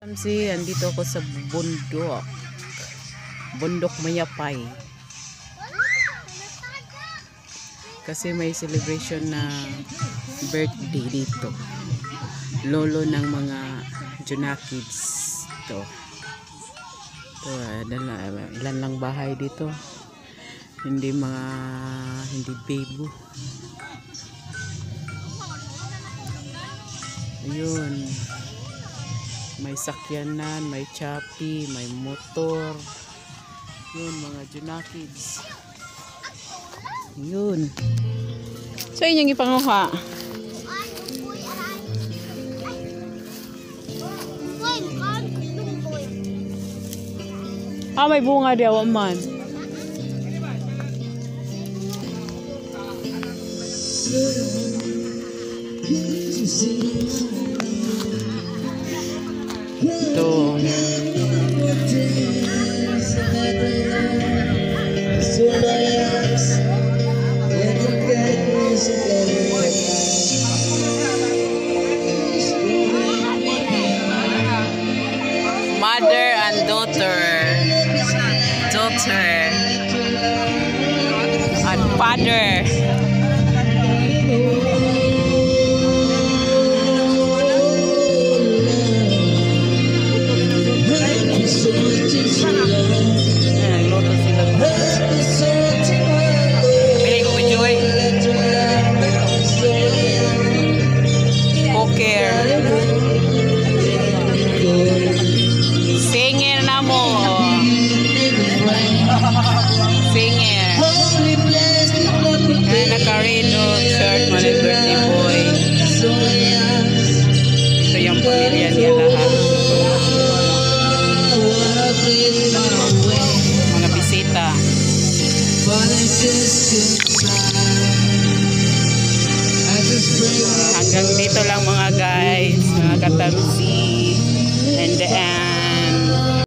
Andito ako sa bundok Mayapay kasi may celebration na birthday dito, lolo ng mga Junakids to. Ilan lang bahay dito, hindi bebo. Ayun, may sakyanan, may chapi, may motor. Yun, mga Junakids. Yun. So, inyong ipanguha. May bunga daw man. Ito. Mother and daughter and father. Ito yung pamilya niya lahat. Mga bisita. Hanggang dito lang mga guys, mga katamsi. And